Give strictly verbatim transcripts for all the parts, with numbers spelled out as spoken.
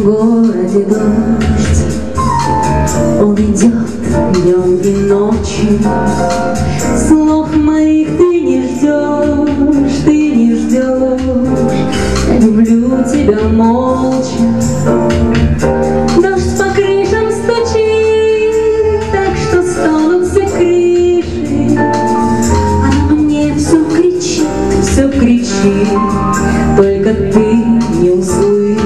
городе дождь, он идет днем и ночью. Слов моих ты не ждешь, ты не ждешь. Я люблю тебя молча. Дождь по крышам стучит, так что стонут все крыши. Она мне все кричит, все кричит, только ты не услышишь.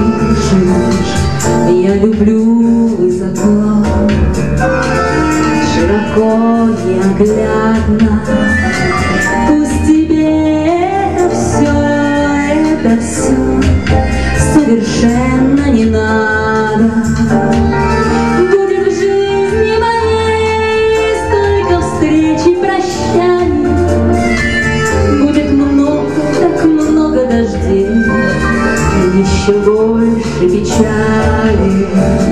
Я люблю высоко, широко, неоглядно. Пусть тебе это все, это все совершенно не надо. Будет в жизни моей столько встреч и прощаний, будет много, так много дождей, и еще больше печали.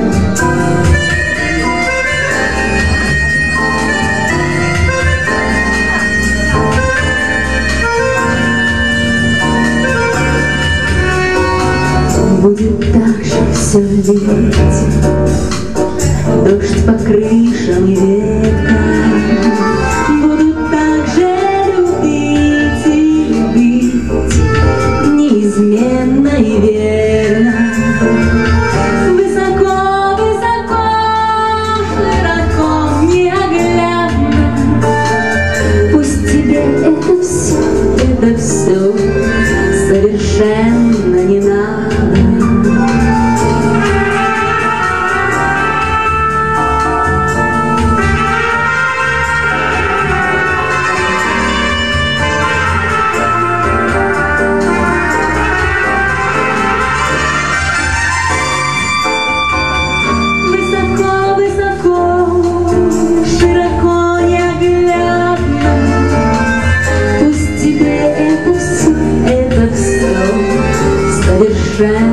Будет так же все лететь, дождь по крышам и веткам. Будут так же любить и любить, неизменно и верно. Высоко, высоко, широко, неоглядно. Пусть тебе это все, это все совершенно не надо. Friend.